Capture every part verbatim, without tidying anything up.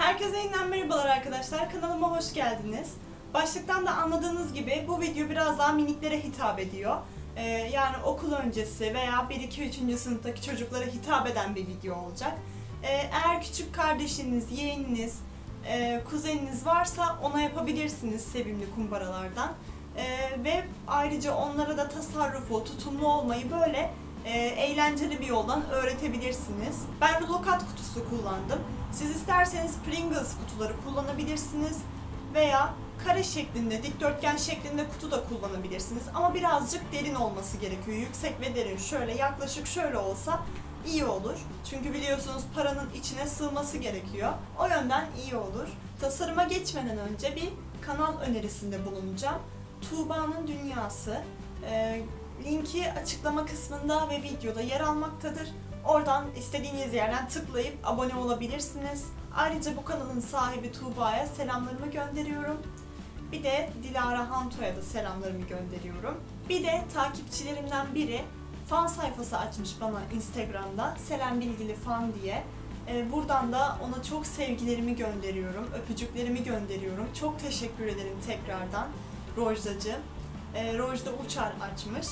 Herkese yeniden merhabalar arkadaşlar. Kanalıma hoş geldiniz. Başlıktan da anladığınız gibi bu video biraz daha miniklere hitap ediyor. Ee, yani okul öncesi veya bir iki üçüncü sınıftaki çocuklara hitap eden bir video olacak. Ee, eğer küçük kardeşiniz, yeğeniniz, e, kuzeniniz varsa ona yapabilirsiniz sevimli kumbaralardan. Ee, ve ayrıca onlara da tasarrufu, tutumlu olmayı böyle e, eğlenceli bir yoldan öğretebilirsiniz. Ben rulo kat kutusu kullandım. Siz isterseniz Pringles kutuları kullanabilirsiniz veya kare şeklinde, dikdörtgen şeklinde kutu da kullanabilirsiniz. Ama birazcık derin olması gerekiyor. Yüksek ve derin. Şöyle yaklaşık şöyle olsa iyi olur. Çünkü biliyorsunuz paranın içine sığması gerekiyor. O yönden iyi olur. Tasarıma geçmeden önce bir kanal önerisinde bulunacağım. Tuğba'nın Dünyası. E, linki açıklama kısmında ve videoda yer almaktadır. Oradan istediğiniz yerden tıklayıp abone olabilirsiniz. Ayrıca bu kanalın sahibi Tuğba'ya selamlarımı gönderiyorum. Bir de Dilara Hanto'ya da selamlarımı gönderiyorum. Bir de takipçilerimden biri fan sayfası açmış bana Instagram'da. Selen Bilgili Fan diye. Buradan da ona çok sevgilerimi gönderiyorum. Öpücüklerimi gönderiyorum. Çok teşekkür ederim tekrardan Rojdacığım. Rojda Uçar açmış.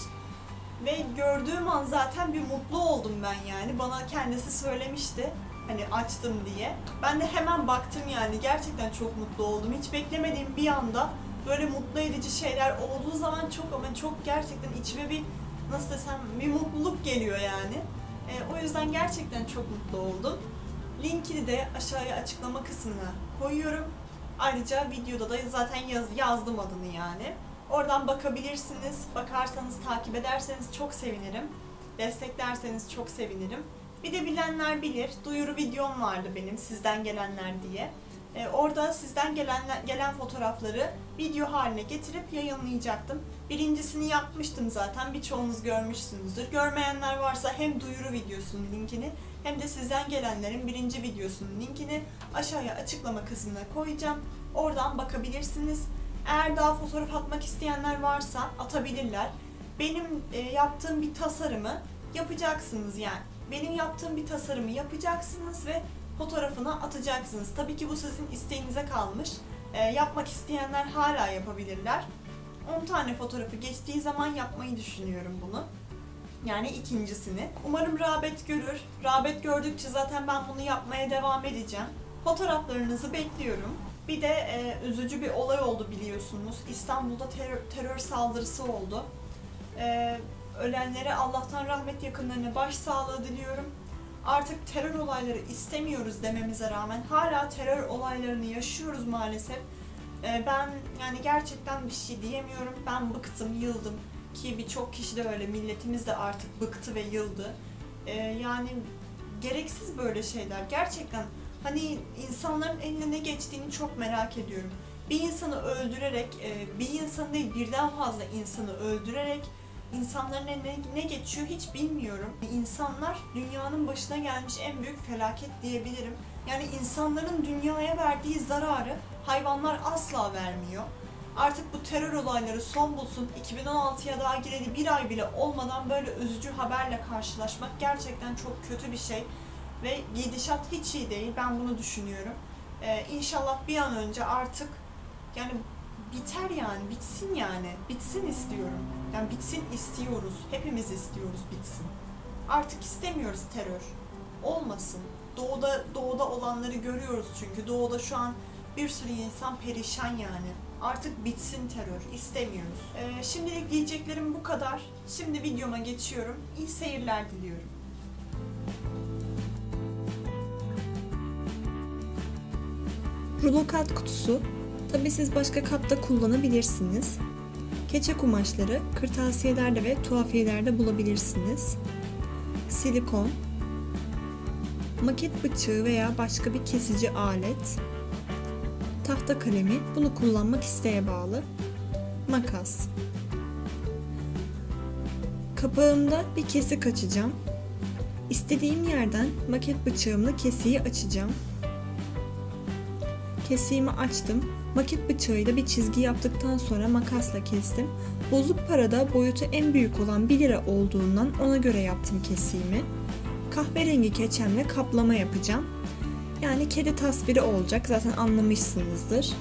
Ve gördüğüm an zaten bir mutlu oldum ben yani. Bana kendisi söylemişti hani açtım diye. Ben de hemen baktım yani. Gerçekten çok mutlu oldum. Hiç beklemediğim bir anda böyle mutlu edici şeyler olduğu zaman çok ama çok gerçekten içime bir nasıl desem bir mutluluk geliyor yani. E, o yüzden gerçekten çok mutlu oldum. Linkini de aşağıya açıklama kısmına koyuyorum. Ayrıca videoda da zaten yaz, yazdım adını yani. Oradan bakabilirsiniz. Bakarsanız, takip ederseniz çok sevinirim. Desteklerseniz çok sevinirim. Bir de bilenler bilir. Duyuru videom vardı benim sizden gelenler diye. Ee, orada sizden gelen, gelen fotoğrafları video haline getirip yayınlayacaktım. Birincisini yapmıştım zaten. Birçoğunuz görmüşsünüzdür. Görmeyenler varsa hem duyuru videosunun linkini hem de sizden gelenlerin birinci videosunun linkini aşağıya açıklama kısmına koyacağım. Oradan bakabilirsiniz. Eğer daha fotoğraf atmak isteyenler varsa atabilirler. Benim e, yaptığım bir tasarımı yapacaksınız yani. Benim yaptığım bir tasarımı yapacaksınız ve fotoğrafını atacaksınız. Tabii ki bu sizin isteğinize kalmış. E, yapmak isteyenler hala yapabilirler. on tane fotoğrafı geçtiği zaman yapmayı düşünüyorum bunu. Yani ikincisini. Umarım rağbet görür. Rağbet gördükçe zaten ben bunu yapmaya devam edeceğim. Fotoğraflarınızı bekliyorum. Bir de e, üzücü bir olay oldu biliyorsunuz. İstanbul'da terör, terör saldırısı oldu. E, ölenlere Allah'tan rahmet, yakınlarına başsağlığı diliyorum. Artık terör olayları istemiyoruz dememize rağmen hala terör olaylarını yaşıyoruz maalesef. E, ben yani gerçekten bir şey diyemiyorum. Ben bıktım, yıldım ki birçok kişi de öyle. Milletimiz de artık bıktı ve yıldı. E, yani gereksiz böyle şeyler. Gerçekten hani insanların eline ne geçtiğini çok merak ediyorum. Bir insanı öldürerek, bir insan değil birden fazla insanı öldürerek insanların eline ne geçiyor hiç bilmiyorum. İnsanlar dünyanın başına gelmiş en büyük felaket diyebilirim. Yani insanların dünyaya verdiği zararı hayvanlar asla vermiyor. Artık bu terör olayları son bulsun. iki bin on altıya daha gireli bir ay bile olmadan böyle üzücü haberle karşılaşmak gerçekten çok kötü bir şey. Ve gidişat hiç iyi değil. Ben bunu düşünüyorum. Ee, İnşallah bir an önce artık yani biter yani. Bitsin yani. Bitsin istiyorum. Yani bitsin istiyoruz. Hepimiz istiyoruz bitsin. Artık istemiyoruz terör. Olmasın. Doğuda, doğuda olanları görüyoruz çünkü. Doğuda şu an bir sürü insan perişan yani. Artık bitsin terör. İstemiyoruz. Ee, şimdilik diyeceklerim bu kadar. Şimdi videoma geçiyorum. İyi seyirler diliyorum. Rulo kat kutusu. Tabi siz başka kat da kullanabilirsiniz. Keçe kumaşları kırtasiyelerde ve tuhafiyelerde bulabilirsiniz. Silikon, maket bıçağı veya başka bir kesici alet, tahta kalemi, bunu kullanmak isteğe bağlı, makas. Kapağımda bir kesik açacağım. İstediğim yerden maket bıçağımla kesiği açacağım. Kesiğimi açtım. Maket bıçağıyla bir çizgi yaptıktan sonra makasla kestim. Bozuk parada boyutu en büyük olan bir lira olduğundan ona göre yaptım kesiğimi. Kahverengi keçemle kaplama yapacağım. Yani kedi tasviri olacak. Zaten anlamışsınızdır.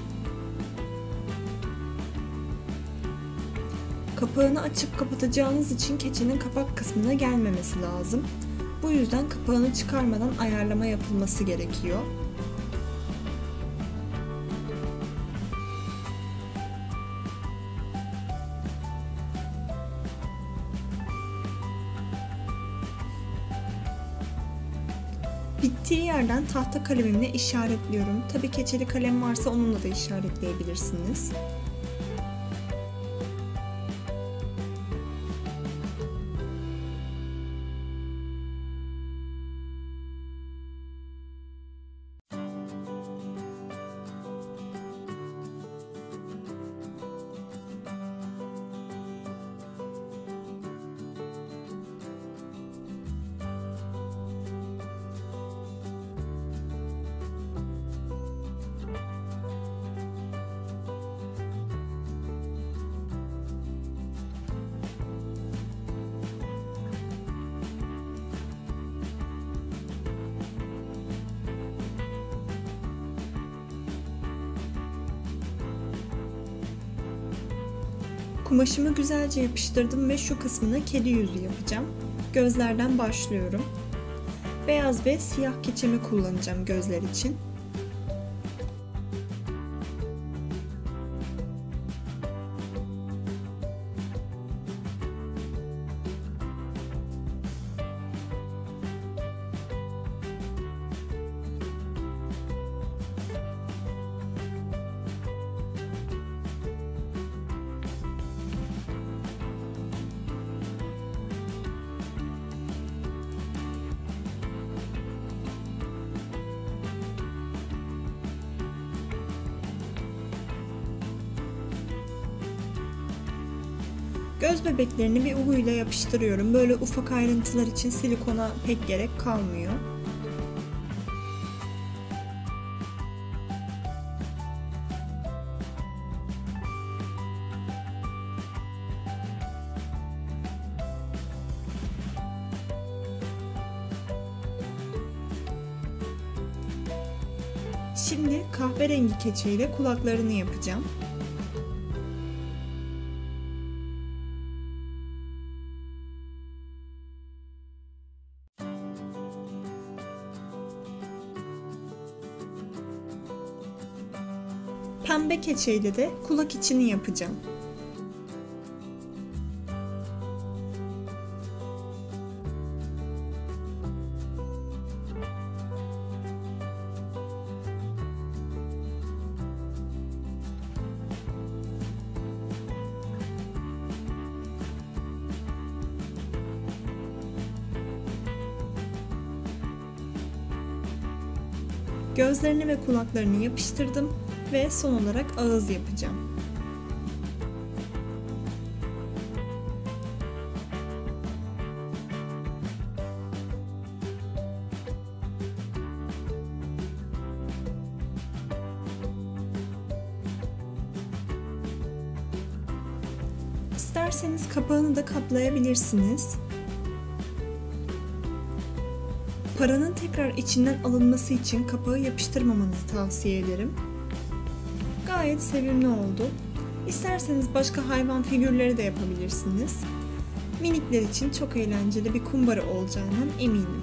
Kapağını açıp kapatacağınız için keçinin kapak kısmına gelmemesi lazım. Bu yüzden kapağını çıkarmadan ayarlama yapılması gerekiyor. Bittiği yerden tahta kalemimle işaretliyorum. Tabii keçeli kalem varsa onunla da işaretleyebilirsiniz. Kumaşımı güzelce yapıştırdım ve şu kısmına kedi yüzü yapacağım. Gözlerden başlıyorum. Beyaz ve siyah keçemi kullanacağım gözler için. Göz bebeklerini bir uğuyla yapıştırıyorum. Böyle ufak ayrıntılar için silikona pek gerek kalmıyor. Şimdi kahverengi keçeyle kulaklarını yapacağım. Pembe keçeyle de kulak içini yapacağım. Gözlerini ve kulaklarını yapıştırdım ve son olarak ağız yapacağım. İsterseniz kapağını da kaplayabilirsiniz. Paranın tekrar içinden alınması için kapağı yapıştırmamanızı tavsiye ederim. Gayet sevimli oldu. İsterseniz başka hayvan figürleri de yapabilirsiniz. Minikler için çok eğlenceli bir kumbara olacağından eminim.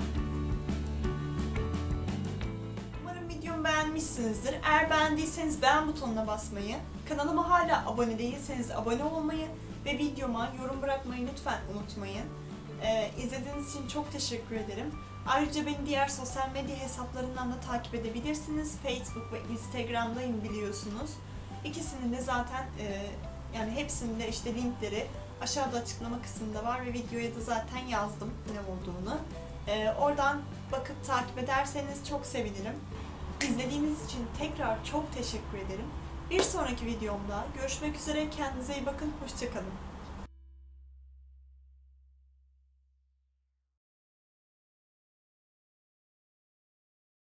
Umarım videomu beğenmişsinizdir. Eğer beğendiyseniz beğen butonuna basmayı, kanalıma hala abone değilseniz abone olmayı ve videoma yorum bırakmayı lütfen unutmayın. Ee, izlediğiniz için çok teşekkür ederim. Ayrıca beni diğer sosyal medya hesaplarından da takip edebilirsiniz. Facebook ve Instagram'dayım biliyorsunuz. İkisinin de zaten e, yani hepsinin de işte linkleri aşağıda açıklama kısmında var ve videoya da zaten yazdım ne olduğunu. E, oradan bakıp takip ederseniz çok sevinirim. İzlediğiniz için tekrar çok teşekkür ederim. Bir sonraki videomda görüşmek üzere. Kendinize iyi bakın. Hoşça kalın.